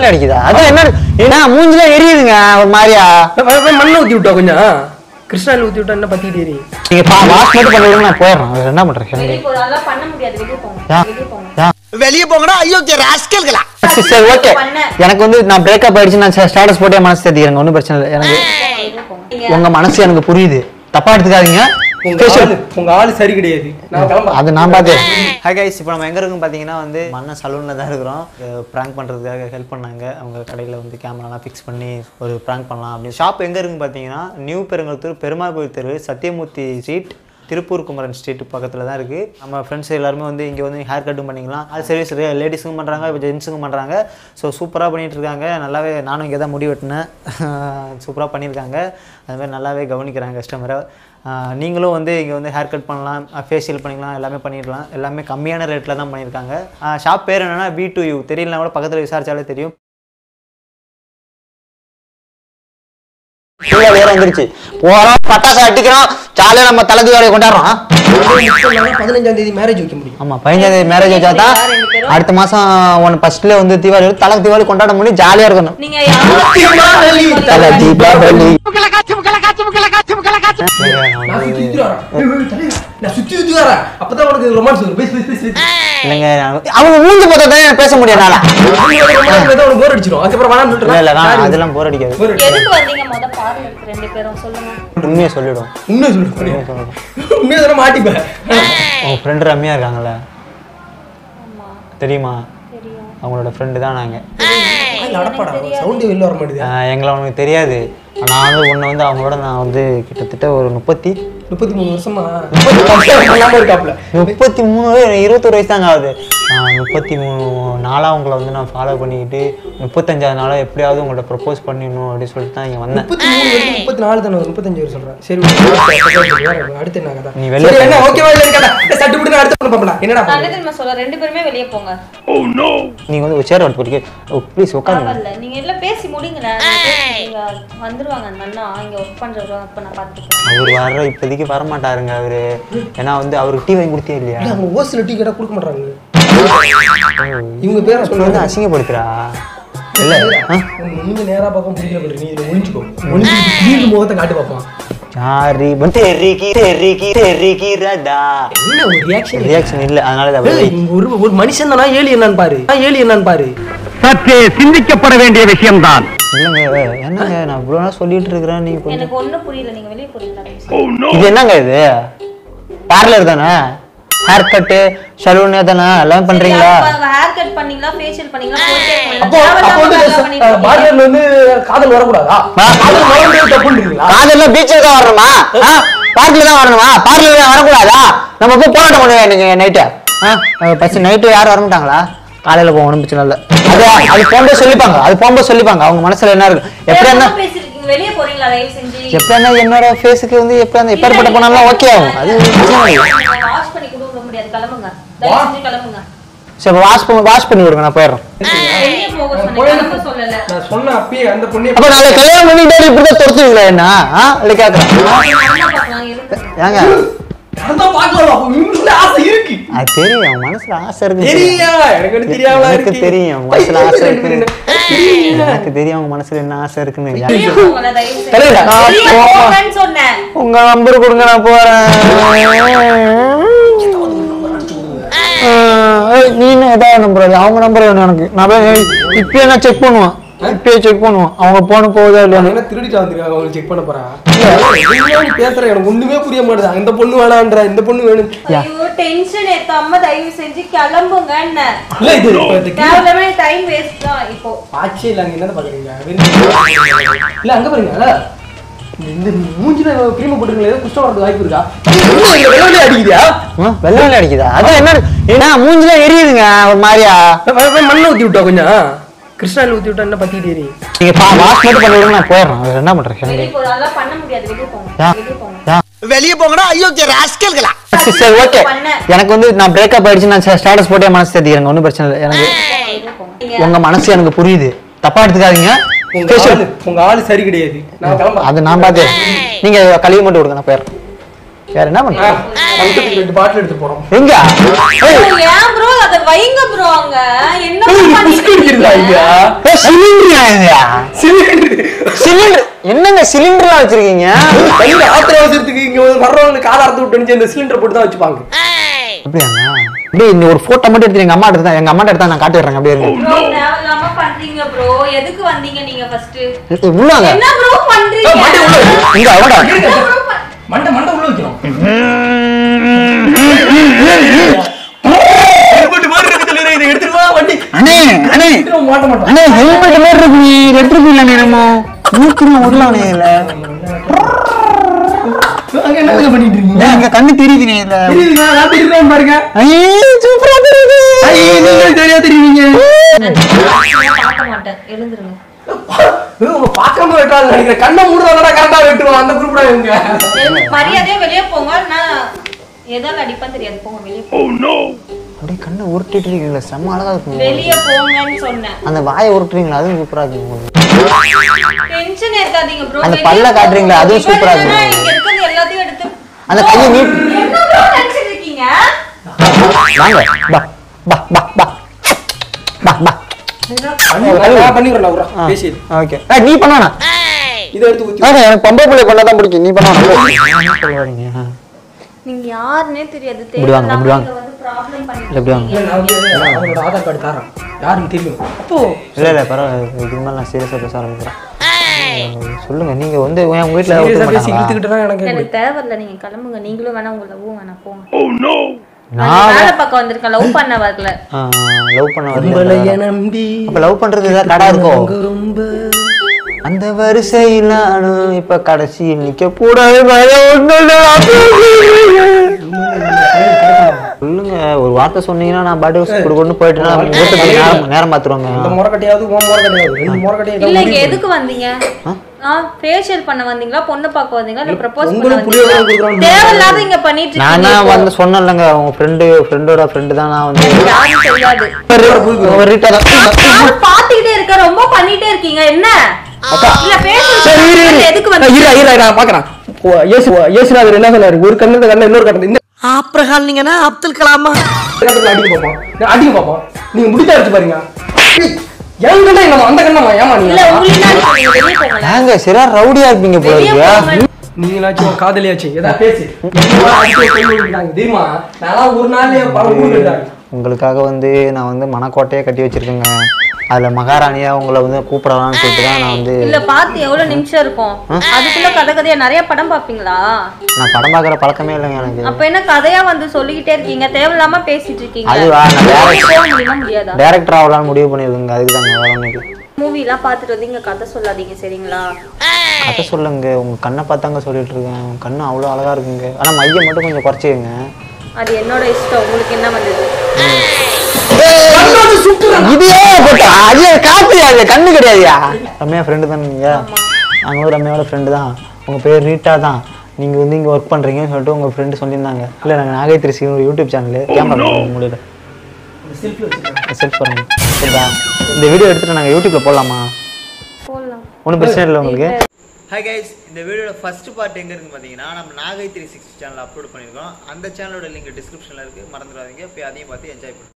வெள்ளை அடிக்குதா? அதான் என்ன ஏன்னா மூஞ்சில எரியுதுங்க ஒரு மாதிரியா. மண்ணை ஊத்தி விட்டா கொஞ்சம் கிருஷ்ணாயில் ஊத்தி விட்டா என்ன பத்திட்டு எரி. நீங்க வாஷ் மட்டும் பண்ணிடுங்க, நான் போயிடுறேன். என்ன பண்றேன்? வெளியே போங்கடா. ஐயோ ராஸ்கல்களா. சரி ஓகே. எனக்கு வந்து நான் பிரேக்கப் ஆயிடுச்சு, நான் ஸ்டேட்டஸ் போட்டே மனசு தேத்திக்கிறேன், ஒன்றும் பிரச்சனை இல்லை. எனக்கு உங்க மனசு எனக்கு புரியுது, தப்பா எடுத்துக்காதீங்க. உங்க ஆளு சரி கிடையாது, அது நான் பார்த்தேன். ஹாய் கைஸ், இப்போ நம்ம எங்கே இருக்கோம் பார்த்தீங்கன்னா வந்து மண்ண சலூனில் தான் இருக்கிறோம். ப்ராங்க் பண்ணுறதுக்காக ஹெல்ப் பண்ணாங்க. அவங்க கடையில் வந்து கேமராலாம் ஃபிக்ஸ் பண்ணி ஒரு ப்ராங்க் பண்ணலாம் அப்படின்னு. ஷாப் எங்கே இருக்குன்னு பார்த்தீங்கன்னா நியூ பெருங்கல்தூர் பெருமாள் கோயில் தெரு, சத்தியமூர்த்தி ஸ்ட்ரீட், திருப்பூர் குமரன் ஸ்ட்ரீட் பக்கத்தில் தான் இருக்குது. நம்ம ஃப்ரெண்ட்ஸ் எல்லாருமே வந்து இங்கே வந்து ஹேர் கட்டும் பண்ணிக்கலாம். அது சர்வீஸ் லேடிஸுக்கும் பண்ணுறாங்க, இப்போ ஜென்ஸுக்கும் பண்ணுறாங்க. ஸோ சூப்பராக பண்ணிகிட்டு இருக்காங்க. நல்லாவே நானும் இங்கே தான் முடி வெட்டினேன், சூப்பராக பண்ணியிருக்காங்க. அதுமாதிரி நல்லாவே கவனிக்கிறாங்க கஸ்டமரை. நீங்களும் வந்து இங்கே வந்து ஹேர் கட் பண்ணலாம், ஃபேஷியல் பண்ணிக்கலாம், எல்லாமே பண்ணிடலாம். எல்லாமே கம்மியான ரேட்டில் தான் பண்ணியிருக்காங்க. ஷாப் பேர் என்னென்னா V2U. தெரியலனா கூட பக்கத்தில் விசாரிச்சாலே தெரியும். வேற வந்துருச்சு, போறோம் பட்டாசு அடிக்கிறோம், ஜாலியாக நம்ம தலை தீபாவளி கொண்டாடுறோம். 15ஆம் தேதி மேரேஜ் வைக்க முடியும். ஆமா 15ஆம் தேதி மேரேஜ் வச்சா தான் அடுத்த மாசம் ஒன்று ஃபர்ஸ்ட்ல வந்து தீபாவளி தலை தீபாவளி கொண்டாட முடியும், ஜாலியா இருக்கணும். தலை தீபாவளி அவங்க மூஞ்சி பார்த்தா பேச முடியாதா? அதெல்லாம் போர் அடிக்காது. உண்மையை சொல்லிடும். உங்க ஃப்ரெண்ட் ரம்யா இருக்காங்கல்ல, தெரியுமா? அவங்களோட ஃப்ரெண்டு தான் நாங்கள். எங்களை அவனுக்கு தெரியாது. நான் வந்து ஒன்று வந்து அவங்களோட நான் வந்து கிட்டத்தட்ட ஒரு 33 வருஷமா 33 21 வயசு தாங்க ஆகுது. 33 நாளாக அவங்கள வந்து நான் ஃபாலோ பண்ணிக்கிட்டு 35ஆவது நாளாக எப்படியாவது உங்கள்கிட்ட ப்ரப்போஸ் பண்ணிடணும் அப்படின்னு சொல்லிட்டு தான் இங்கே வந்தேன். 34 தானே 35 சொல்கிறேன். சரி அடுத்து என்ன கதை? நீ வெளியே என்ன ஓகேவா இல்லை கேட்டா சட்டு பிடிங்க, அடுத்து பண்ண பாப்பலாம். என்னடா நான் சொல்ல ரெண்டு பேருமே வெளியே போங்க. Oh no. நீங்க வந்து ஒரு சேர் வந்து போடுங்க. ப்ளீஸ் உட்காருங்க. நீங்க எல்லாம் பேசி முடிங்கல. நீங்க வந்துருவாங்க அண்ணா இங்க வர்க் பண்றவங்க. அப்ப நான் பாத்துக்கிறேன். அவர் வர இப்போதைக்கு வர மாட்டாருங்க அவரு. ஏன்னா வந்து அவருக்கு டீ வாங்கி கொடுத்தே இல்லையா? அவங்க ஓசில டீ கேட்டா கொடுக்க மாட்டாங்க. இவங்க பேரை சொல்றது அசிங்கப்படுத்துறா. இல்ல நீங்க நேரா பக்கம் புரியல பண்றீங்க. நீ இத ஒளிஞ்சுக்கோ. ஒளிஞ்சு முகத்தை காட்டி பாப்போம். யாரி ரடா. என்ன ஒரு ரியாக்ஷன் இல்ல, அதனால ஒரு மனுஷன் தானா ஏலி என்னன்னு பாரு. சற்றே சிந்திக்கப்பட வேண்டிய விஷயம்தான். இல்லங்க என்னங்க நான் இவ்வளவு நாள் சொல்லிட்டு இருக்கிறேன், நீங்க எனக்கு ஒண்ணும் புரியல. நீங்க வெளிய போறீங்களா? இது என்னங்க இது? பார்லர் தானே? ஹேர் கட் சலூன் தானே எல்லாம் பண்றீங்களா? ஹேர் கட் பண்ணீங்களா, ஃபேஷியல் பண்ணீங்களா? அப்போ பார்லர்ல வந்து காதல் வரக்கூடாதா? காதல் வரவே தப்புன்றீங்களா? காதல்ல பீச்ல தான் வரணுமா? பார்க்ல தான் வரணுமா? பார்லர் வரக்கூடாதா? நம்ம போய் போராட்டம் பண்ணுவேன் நீங்க நைட்டு. பஸ் நைட்டு யாரும் வர மாட்டாங்களா? காலையில போகணும் பிரச்சனை இல்லை. அது போகும்போது சொல்லிப்பாங்க அவங்க மனசுல என்ன இருக்கு. எப்படி வெளியே போறீங்களா? தயவு செஞ்சு எப்படி என்னோட ஃபேஸுக்கு வந்து எப்படி எப்பேற்பட்ட போனாலும் ஓகே ஆகும். அது வாஷ் பண்ணி கொடுக்க முடியாது. கிளம்புங்க, தயவு செஞ்சு கிளம்புங்க. சரி வாஷ் பண்ணி விடுங்க, நான் போயிடுறேன். வெளியே போக சொல்லல. நான் சொன்ன அப்பயே அந்த பொண்ணு அப்ப நாளை கல்யாணம் பண்ணிட்டு இப்படிதான் துரத்துவீங்களா என்ன? இல்ல கேக்குறேன் ஏங்க அதான் பாக்கலாம். அப்ப உங்களுக்கு ஆசை இருக்கு. அது தெரியும், அவன் மனசுல ஆசை இருக்கு. தெரியா? எனக்கு தெரியாமல இருக்கு. எனக்கு தெரியும் அவன் மனசுல ஆசை இருக்கு. எனக்கு தெரியும் அவங்க மனசுல என்ன ஆசை இருக்குன்னு. உங்க நம்பர் கொடுங்க, நான் போறேன். நீ ஏதாவது நம்பர் அவங்க நம்பர் வேணும் எனக்கு. நான் இப்பயே நான் செக் பண்ணுவேன். அவங்க போன போகுதா இல்லையா? திருடிட்டு வந்துருக்காங்க. அவங்க செக் பண்ண போறா. பேசுற எனக்கு ஒண்ணுமே புரிய மாட்டேது. அந்த பொண்ணு வேணான்ற, இந்த பொண்ணு வேணும். டென்ஷன் ஏத்தாம தயவு செஞ்சு கிளம்புங்க. என்ன இல்ல இது கேவலமே டைம் வேஸ்ட் தான். இப்போ ஆச்சே இல்ல. நீங்க என்ன பாக்குறீங்க? இல்ல அங்க பாருங்க. இந்த மூஞ்சில கிரீம் போட்டுருக்கீங்க, குஷ்டம் வரது வாய்ப்பு இருக்கா? வெள்ளை அடிக்குதா? வெள்ளை அடிக்குதா? அதான் என்ன ஏன்னா மூஞ்சில எரியுதுங்க ஒரு மாதிரியா. மண்ணை ஊத்தி விட்டா கொஞ்சம் கிருஷ்ணாயில் ஊத்தி விட்டா என்ன பத்திட்டு எரி. நீங்க வாஷ் மட்டும் பண்ணிடுங்க, நான் போயிடுறேன். என்ன பண்றேன்? பண்ண முடியாது. வெளியே போங்க. வெளியே போங்கடா. ஐயோ ராஸ்கல்களா. சரி ஓகே. எனக்கு வந்து நான் பிரேக்கப் ஆயிடுச்சு, நான் ஸ்டேட்டஸ் போட்டே மனசு தேத்திக்கிறேன், ஒன்றும் பிரச்சனை இல்லை. எனக்கு உங்க மனசு எனக்கு புரியுது, தப்பா எடுத்துக்காதீங்க. உங்க ஆளு சரி கிடையாது. அது நான் பார்த்தேன். நீங்க கழுவி மட்டும் கொடுங்க, நான் போயிடுறேன். வேற என்ன பண்றேன்? பாட்டில் எடுத்து போறோம். எங்க ஏன் ப்ரோ அத வைங்க ப்ரோ அங்க என்ன சிலிண்டர் என்னங்க சிலிண்டர்லாம் வச்சிருக்கீங்க? ஆத்திர அவசரத்துக்கு இங்க வர்றவங்களுக்கு கால அறுத்து விட்டு இந்த சிலிண்டர் போட்டு தான் வச்சுப்பாங்க. அப்படியாங்க? அப்படியே இந்த ஒரு போட்டோ மட்டும் எடுத்து எங்க அம்மா எடுத்தா நான் காட்டிடுறேன். அப்படியே ப்ரோ தேவலாம பண்றீங்க ப்ரோ. எதுக்கு வந்தீங்க நீங்க ஃபர்ஸ்ட்? உள்ளாங்க என்ன ப்ரோ பண்றீங்க? இங்க அவடா மண்டை உள்ள வைக்கணும். ஹெல்மெட் மாதிரி இருக்கு தெரியல. இதை எடுத்துட்டு வா வண்டி. அண்ணே மாட்ட மாட்டோம். அண்ணே ஹெல்மெட் மாதிரி இருக்கு. நீ எடுத்துட்டு போயிடலாம். நம்ம மூக்குல விடலானே இல்ல. அங்க என்ன பண்ணிட்டு இருக்கீங்க? எங்க கண்ணு தெரியுதுனே இல்ல. தெரியுதுங்க. நான் தெரியுறேன் பாருங்க. ஐயே சூப்பரா தெரியுது. ஐயே நீங்க சரியா தெரியுவீங்க. பார்க்க மாட்டேன். எழுந்துருங்க. உங்க பாக்காம வெட்டாத நினைக்கிறேன். கண்ணை மூடுறதா கரெக்டா வெட்டுவோம். அந்த குரூப்ல இவங்க. மரியாதையா வெளிய போங்க. நான் எதால அடிப்பேன் தெரியாது. போங்க வெளிய போங்க. அப்படியே கண்ணை உருட்டிட்டு இருக்கீங்களா? செம்ம அழகா இருக்கு. வெளிய போங்கன்னு சொன்னேன். அந்த வாயை உருட்டுறீங்களா? அதுவும் சூப்பரா இருக்கு. டென்ஷன் ஏத்தாதீங்க ப்ரோ. அந்த பல்ல காட்டுறீங்களா? அதுவும் சூப்பரா இருக்கு. இங்க இருக்கிறது எல்லாத்தையும் எடுத்து அந்த கையை நீட் என்ன ப்ரோ டென்ஷன் இருக்கீங்க? வாங்க பா பா பா பா பா பா பண்ணிடுறேன் ஒரு பேசி. ஓகே நீ பண்ணானா? இதை எடுத்து ஊத்தி. எனக்கு பொம்பளை பிள்ளை பண்ணதான் பிடிக்கும். நீ பண்ணானா? நீங்க யாருன்னே தெரியாது. இப்படி வாங்க, இப்படி வாங்க. வந்து ப்ராப்ளம் பண்ணிட்டு எப்படி வாங்க? அவங்களோட ஆதார் கார்டு தரேன். யாருன்னு தெரியும். அப்போ இல்ல பரவாயில்ல. இதுக்கு மேல நான் சீரியஸா பேச ஆரம்பிக்கிறேன். சொல்லுங்க நீங்க வந்து உங்க வீட்டுல இழுத்துக்கிட்டுதான் எனக்கு தேவையில்ல. நீங்க கிளம்புங்க. நீங்களும் வேணா உங்க லவ் வேணா போங்க. நான் வேலை பக்கம் வந்திருக்கேன். லவ் பண்ண வரல. லவ் பண்ண வரல. நம்பி அப்ப லவ் பண்றது ஏதாவது கடை இருக்கும். ரொம்ப அந்த வரிசையில் நானும் இப்ப கடைசி நிக்க கூடாது. சொல்லுங்க ஒரு வார்த்தை சொன்னீங்கன்னா நான் பாட்டு கொண்டு போயிட்டு நேரம் பாத்துருவாங்க. இந்த முறக்கட்டையாவது ஓ முறக்கட்டையாவது ரெண்டு முறக்கட்டையாவது. இல்ல இங்க எதுக்கு வந்தீங்க? ஃபேஷியல் பண்ண வந்தீங்களா? பொண்ணு பார்க்க வந்தீங்களா? இல்ல ப்ரப்போஸ் பண்ண உங்களுக்கு புரியவே வந்தீங்களா? கொடுக்குறாங்க. தேவையில்லாத இங்க பண்ணிட்டு நானா இருக்கீங்க. வந்து சொன்னேன்லங்க உங்க ஃப்ரெண்டோட ஃப்ரெண்டு தான் நான் வந்து யாரும் தெரியாது. ஒரு ரீட்டா தான். நான் பாத்துக்கிட்டே இருக்க. ரொம்ப பண்ணிட்டே இருக்கீங்க. என்ன இல்ல பேசுறது எதுக்கு வந்து நான் பாக்குறேன். இயேசுநாதர் என்ன சொன்னாரு? ஒரு கண்ணு கண்ணு இன்னொரு கண்ணு இந்த ஆப்ரஹாம் நீங்கன்னா அப்துல் கலாமா அடிக்க பாப்போம். நீங்க முடித்தா வச்சு பாருங்க. என் கண்ணா இல்லமா அந்த கண்ணமா? ஏமா இல்ல நீங்க உங்களுக்கு வெளிய போங்க. நாங்க சரியா ரவுடியா இருப்பீங்க போல இருக்கு. நீங்களாச்சும் காதலியாச்சு ஏதா பேசி தெரியுமா? நான் ஒரு நாள் உங்களுக்காக வந்து நான் வந்து மனக்கோட்டையே கட்டி வச்சிருக்கேங்க. அதுல மகாராணியா உங்களை வந்து கூப்பிடலாம்னு சொல்லிட்டு தான் நான் வந்து. இல்ல பாத்து எவ்வளவு நிமிஷம் இருக்கும். அதுக்குள்ள கதையா நிறைய படம் பாப்பீங்களா? நான் படம் பாக்குற பழக்கமே இல்லைங்க எனக்கு. அப்ப என்ன கதையா வந்து சொல்லிக்கிட்டே இருக்கீங்க? தேவையில்லாம பேசிட்டு இருக்கீங்க. அதுவா முடியுமா முடியாதா? டைரக்டர் ஆகலாம்னு முடிவு பண்ணிருக்கேங்க. அதுக்கு தாங்க வேற ஒண்ணு. மூவி எல்லாம் பாத்துட்டு வந்து இங்க கதை சொல்லாதீங்க சரிங்களா? கதை சொல்லுங்க. உங்க கண்ணை பார்த்தாங்க சொல்லிட்டு இருக்கேன். உங்க கண்ணு அவ்வளவு அழகா இருக்குங்க. ஆனா மையம் மட்டும் கொஞ்சம் குறைச்சிக்கங்க. அது என்னோட இஷ்டம். உங்களுக்கு என்ன வந்தது? கண்ணு கிடையாதுயா. ரம்யா ஃப்ரெண்டு தானே நீங்க? நாங்களும் ரம்யாவோட ஃப்ரெண்டு தான். உங்க பேர் ரீட்டா தான். நீங்க வந்து இங்க ஒர்க் பண்றீங்கன்னு சொல்லிட்டு உங்க ஃப்ரெண்டு சொல்லியிருந்தாங்க. இல்ல நாங்க நாகை 360 ஒரு யூடியூப் சேனல் கேமரா முடியல செல்ஃப் பண்ணுங்க. இந்த வீடியோ எடுத்துட்டு நாங்க யூடியூப்ல போடலாமா? போடலாம். ஒன்றும் பிரச்சனை இல்லை உங்களுக்கு. ஹாய் கைஸ், இந்த வீடியோட ஃபர்ஸ்ட் பார்ட் எங்க இருக்குன்னு பார்த்தீங்கன்னா நம்ம நாகை 360 சேனல் அப்லோட் பண்ணியிருக்கோம். அந்த சேனலோட லிங்க் டிஸ்கிரிப்ஷனில் இருக்குது, மறந்துடாதீங்க. போய் அதையும் பார்த்து என்ஜாய் பண்ணுங்க.